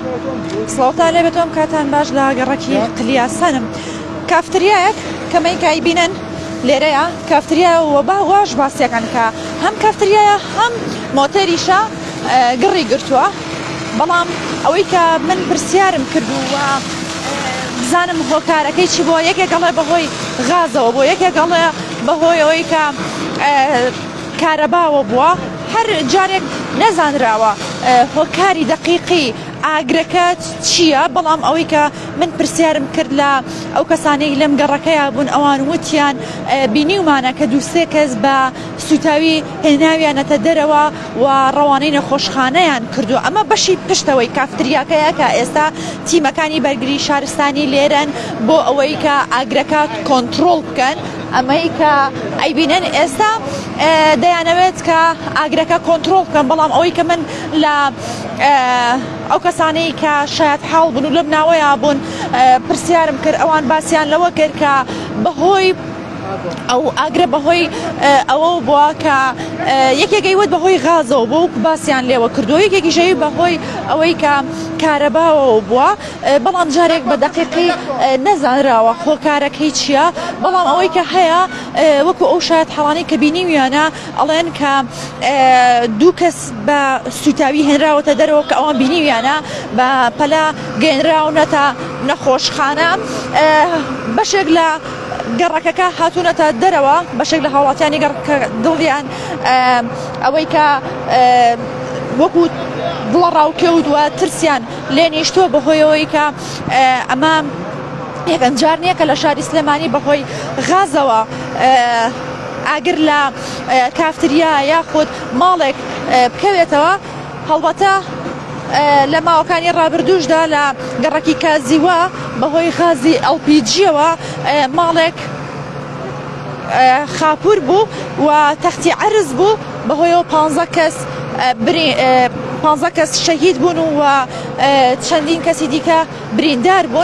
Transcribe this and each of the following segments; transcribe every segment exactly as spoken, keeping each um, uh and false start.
سڵاوتان لێبێتۆم کاتان باش لە گەڕەکی قلیاسانم. کافتریایەک کەمەی کایبینن لێرەیە کافتریایەوە با واش باسیەکەن کە هەم کافتریایە هەم مۆتەریشە گڕی گرتووە، بەڵام ئەوەی کە من پرسیارم کردووە بزانم هۆکارەکەی چی بۆ، یەکێک گەڵێ بەهۆی غازەوە بۆ، یەکێک گەڵێ بەهۆی ئەوەی کە کارەباوە بووە، هەر جارێک نەزانراوە هۆکاری دەقیقی ئاگرەکە چییە. بەڵام ئەوەی کە من پرسیارم کرد لە ئەو کەسانەی لەم گەڕەکەیە بوون ئەوان وتیان بینیومانە کە دووسێ کەس بە سوتاوی هێناویانەتە دەرەوە و ڕەوانەی نەخۆشخانەیان کردو. ئەمە بەشی پشتەوەی کافتریاکەیە کە ئێستا تیمەکانی بەرگری شارستانی لێرەن بۆ ئەوەی کە ئاگرەکە کۆنتترۆل بکەن. ئەمەی کە ئەیبینن ئێستا دەیانەوێت کە ئاگرەکە کۆنتترۆل بکەن، بەڵام ئەوەی کە من لە ئەو کەسانەی کە شاید حاڵ بوون و لەم ناوەیە بوون پرسیارم کرد، ئەوان باسییان لەوە کرد کە بەهۆی ئەو ئاگرە بەهۆی ئەوە بووە کە یەکێکی وت بەهۆی غازەوە بوو باسییان لێوە کردو، یەکێکی ژەوی بەهۆی ئەوەی کە کارەباوە بووە، بەڵام جارێک بە دەقیقی نەزانراوە هۆکارەکەی چییە. بەڵام ئەوەی کە هەیە وەکو ئەو شاید حەڵانەی کە بینیویانە ئەڵێن کە دوو کەس بە سوتاوی هێنراوەتە دەرەوە کە ئەوان بینیویانە بە پەلا گەێنراونەتە نەخۆشخانە. بەشێک لە گەڕەکەکە هاتوونەتە دەرەوە، بەشێک لە هاوڵاتیانی گەڕەکە دڵیان ئەوەی کە وەکو دڵە ڕاوکەوتووە ترسیان لێ نیشتووە بەهۆیەوەی کە ئەمە یەکەم جار نییە کە لە شاری سلێمانی بەهۆی غازەوە ئاگر لە کافتریا یاخود ماڵێک بکەوێتەوە. هەڵبەتە لە ماوەکانی ڕابردووشدا لە گەڕەکی کازیوە بەهۆی غازی ئەڵ پی جیەوە ماڵێک خاپور بوو و تەختی عەرز بوو، بەهۆیەوە پانزە کەس پانزە کەس شەهید بوون و چەندین کەسی دیکە بریندار بوون.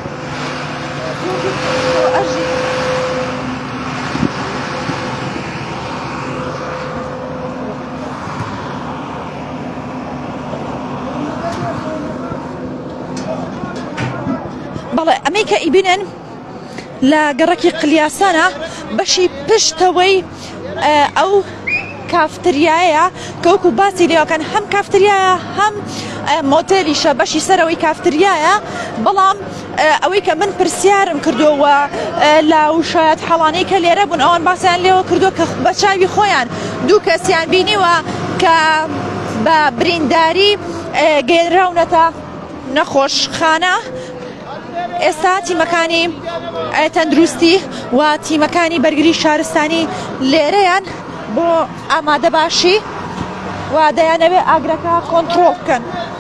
بەڵێ ئەمەی کە ئیبینن لە گەڕەکی قلیاسانە بەشی پشتەوەی ئەو کافتریایە کە وەکو باسی لێوەکەن هەم کافتریایە هەم مۆتێلیشە بەشی سەرەوەی کافتریایە. بەڵام ئەوەی کە من پرسیارم کردووە لە وشایەت حەڵانەی کە لێرە بوون ئەوان باسییان لێوە کردو کە بە چاوی خۆیان دوو کەسیان بینیوە کە بە برینداری گەێنراونەتە نەخۆشخانە. ئێستا تیمەکانی تەندروستی و تیمەکانی بەرگری شارستانی لێرەیان بۆ ئامادە باشی و دەیانەوێت ئاگرەکە کۆنتترۆل بکەن.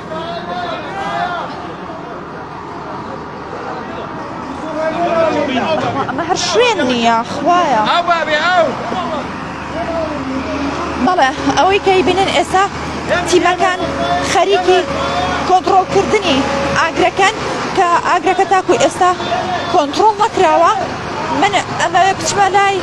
ئەمە هەر شوێن نییە خوایە. بەڵێ ئەوەی کە بینن ئێستا تیمەکان خەریکی کۆنتترۆلکردنی ئاگرەکەن کە ئاگرەکە تاکوی ئێستا کۆنتترۆل نەکراوە. من ئەمەوێ بچمە لای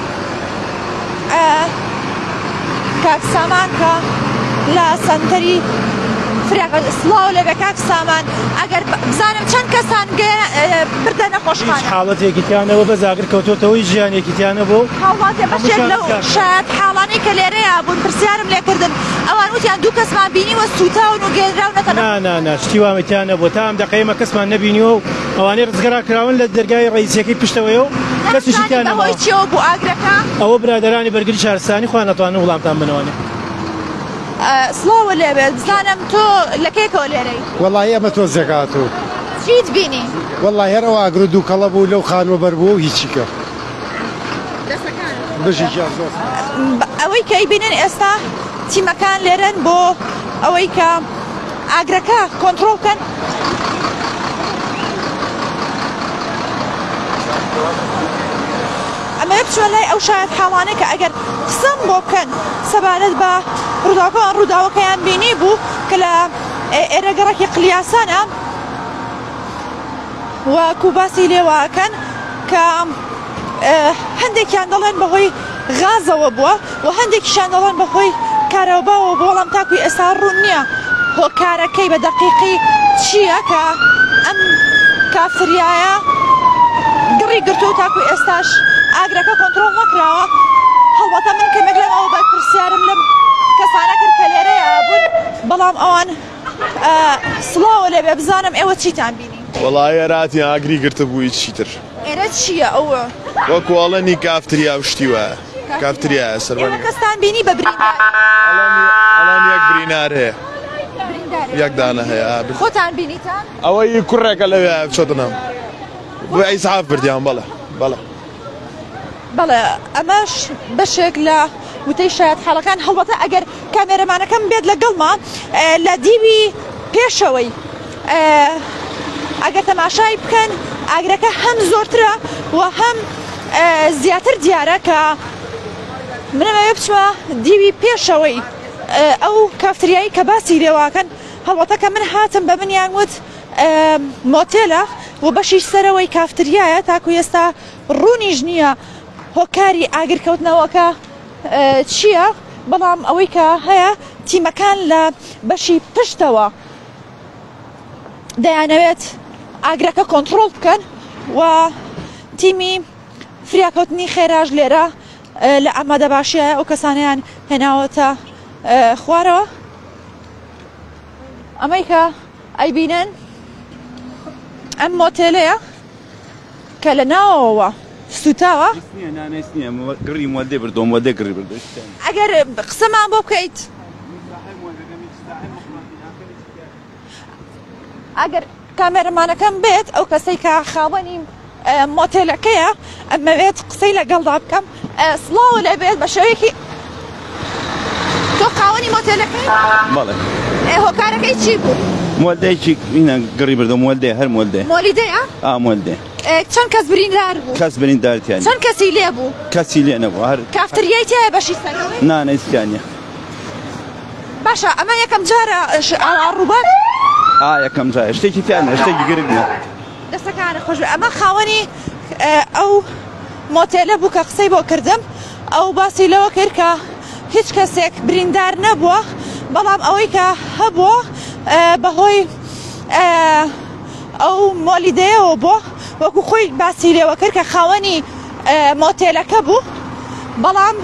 کاک سامان کە لە سەنتەری فراغ سڵاو لەبێ کاک سامان، ئەگەر بزانم چەند کەسان بردە نەخۆشخانە. حاڵەتێکیتیانەوە بە زاگر کەوتۆتەوەی ژیانێکیتیانە بۆ حاڵاتێ بەشێک لەو شاید حاڵانەی کە لێرەیە بوون پرسیارم لێکردن ئەوان وتیان دوو کەسمان بینیوە سوتاون و گێنراونەتە. نانانا شتی وامەتیانە بۆ تا ئەم دەقەیەمە کەسمان نەبینیوە و ئەوانەی ڕزگەرا کراون لە دەرگای ڕئیسیەکەی پشتەوەیە و کەسیشتیانە بەهۆی چیەوە بوو ئاگرەکە. ئەوە برادەرانی بەرگری شارستانی خۆیان نەتوانن وڵامتان بنەوەنێ. سڵاوە لێبێت بزانم تۆ لەکێکەوە لێرەی؟ وەڵی ئەمە تۆ زێگاتوو چیت بینی؟ وەڵی هەرەوە ئاگر و دووکەڵە بوو لەو خانوە بەربووە و هیچیکە بژیان زۆر. ئەوەی کە ئیبینن ئێستا تیمەکان لێرن بۆ ئەوەی کە ئاگرەکە کۆنتترۆل بکەن. ئەمە بچوە لای ئەو شاید حاڵانە کە ئەگەر قسەم بۆ بکەن سەبارەت بە ڕووداوەکەیان ڕووداوەکەیان بینی بوو کە لە ئێرە گەڕەکی قلیاسانە وەکو باسی لێواکەن کە هەندێکیان دەڵێن بەهۆی غازەوە بووە و هەندێکیشان دەڵێن بەهۆی کارەباوە بوو، بەڵام تاکوی ئێستا ڕوون نییە هۆکارەکەی بە دەقیقی چییە کە ئەم کافتریایە گڕی گرتو و تاکو ئێستاش ئاگرەکە کۆنتڕۆڵ نەکراوە. هەڵبەتە من کەمێک لەمەوە بەرپرسیارم لەم کەسانە کرد کە لێرەیە بوون، بەڵام ئەوان سڵاوە لێبێ بزانم ئێوە چیتان بینی؟ وەڵای ئێراتی ئاگری گرتە بووی چیتر ئێرە چییە ئەوە؟ وەکوڵەنی کافتریا شتی وە کافتریایە سەربانی کەستان بینی بە بریندار ئەڵان یەک برینار هەیە یەک دانە هەیە خۆتان بینیتان؟ ئەوەی کوڕێکە لەوێ چۆتنم بۆ ئەیسعاف بردیان بەڵێ بەڵێ بەڵێ ئەمەش بەشێک لە وتەی شاید حاڵەکان. هەڵبەتە ئەگەر کامێرەمانەکەم بێت لەگەڵما لە دیوی پێشەوەی ئەگەر تەماشای بکەن ئاگرەکە هەم زۆرترە و هەم زیاتر دیارە کە منەوەیە بچمە دیوی پێشەوەی ئەو کافتریایی کە باسی لێواکەن. هەڵبەتە کە من هاتم بە منیان وت مۆتێلە و بەشی سەرەوەی کافتریایە تاکو ئێستا ڕوونیش نییە هۆکاری ئاگرکەوتنەوەکە چییە، بەڵام ئەوەی کە هەیە تیمەکان لە بەشی پشتەوە دەیانەوێت ئاگرەکە کۆنتڕۆڵ بکەن و تیمی فریاکەوتنی خێراژ لێرە لە ئامادە باشیە ئەو کەسانیان هێناوەتە خوارەوە. ئەمەی کە ئەیبینن ئەم مۆتێلەیە کە لە ناوەوە سوتاوە ئەگەر قسەمان بۆ بکەیت ئەگەر کامێرەمانەکەم بێت ئەو کەسەی کە خاوەنی مۆتێلەکەیە ئەمەوێت قسەی لەگەڵدا بکەم. سڵاو لێ بێت بە شێوەیەکی تۆ خاوەنی مۆتێلەکەی؟ بەڵێ. هۆکارەکەی چی بوو؟ مۆلدەیەکی اینە گڕی بردە مۆلدێ هەر مۆلدێ مۆلیدەیە؟ ئا مۆلدێ. چەند کەس بریندار بوو؟ کەس بریندارتیان چەند کەسی لێ بوو؟ کەسی لێ نەبوو هەر کافتریای تایە بەشی سەرەوەی؟ نانەیستیانە. باشە ئەمە یەکەم جارە ڕووبەر؟ ئا یەکەم جارە شتێکی تیانە شتێکی گرنگ نیە. دەستەکانە خۆش ئەمە خاوەنی ئەو مۆتێلە بوو کە قسەی بۆ کردم. ئەو باسی لەوە کرد کە هیچ کەسێک بریندار نەبووە، بەڵام ئەوەی کە هەبووە بەهۆی ئەو مۆلیدەیەوە بۆ وەکو خۆی باسی لێوە کرد کە خاوەنی مۆتێلەکە بوو، بەڵام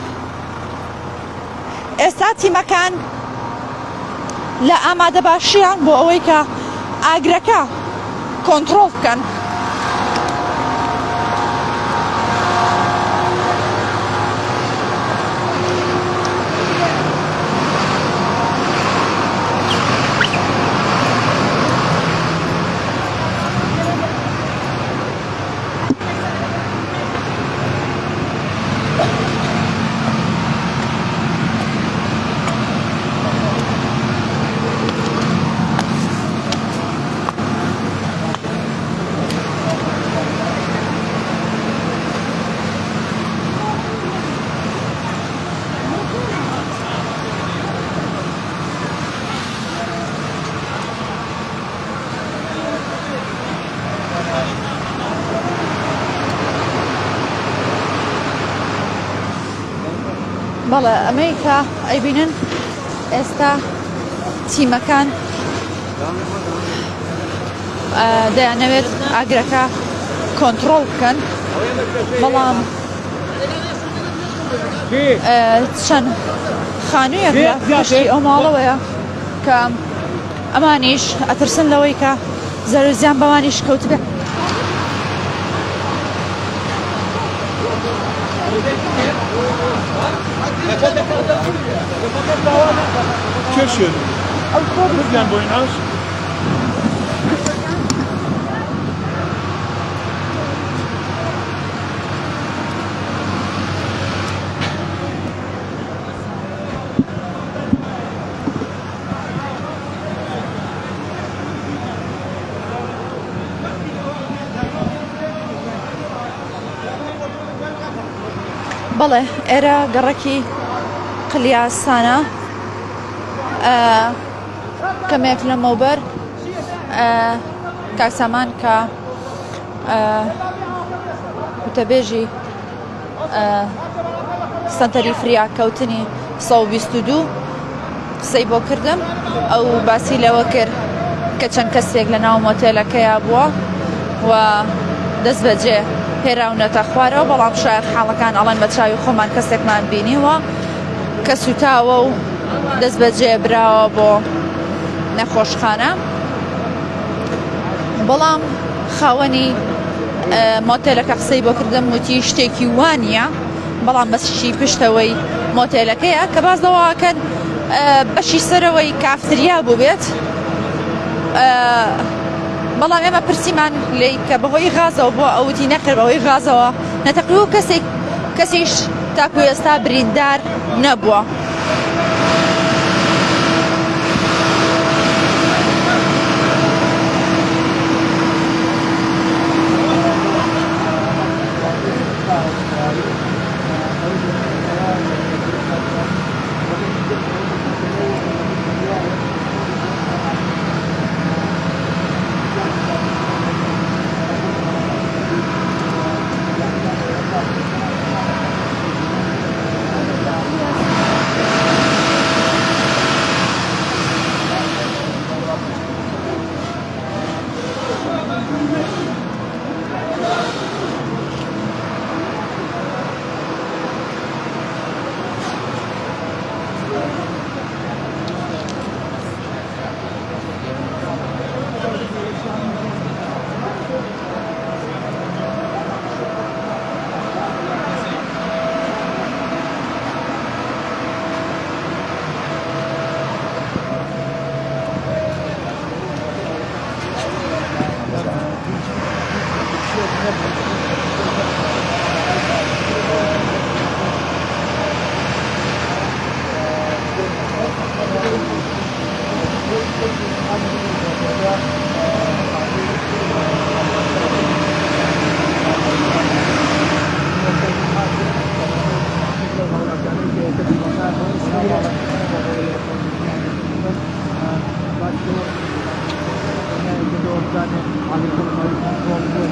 ئێستا تیمەکان لە ئامادە باشیان بۆ ئەوەی کە ئاگرەکە کۆنتڕۆڵ بکەن. بەڵێ ئەمەی کە ئەیبینن ئێستا تیمەکان دەیانەوێت ئاگرەکە کۆنتڕۆڵ بکەن، بەڵام چەند خانوویەک لە پشتی ئەو ماڵەوەیە کە ئەمانیش ئەترسن لەوەی کە زەرزیان بەوانیش کەوت بێت. Kirschen. Müssen wohl hinaus? بەڵێ ئێرە گەڕەکی قلیاسانە کەمێک لەمەوبەر کاکسامان کە وتەبێژی سەنتەری فریاکەوتنی سەد و بیست و دوو قسەی بۆ کردم ئەو باسی لەوە کرد کە چەند کەسێک لە ناو مۆتێلەکەیە بووە و دەست بەجێ هێراونەتە خوارەوە بەڵام شاید حاڵەکان ئەڵەن بە چاوی خۆمان کەسێکمان بینیوە کە سوتاوە و دەست بەجێ براوە بۆ نەخۆشخانە بەڵام خاوەنی مۆتێلەکە قسەی بۆ کردم وتی شتێکی وانە بەڵام بەشی پشتەوەی مۆتێلەکەیە کە باز دەواکەن بەشی سەرەوەی کافتریا بوو بێت بەڵام ئێمە پرسیمان لی کە بەهۆی غازەوە بۆ ئەوتی نەکرد بەهۆی غازەوە نەتەقی و کەسێک کەسیش تاکو ئێستا بریندار نەبووە. Thank you.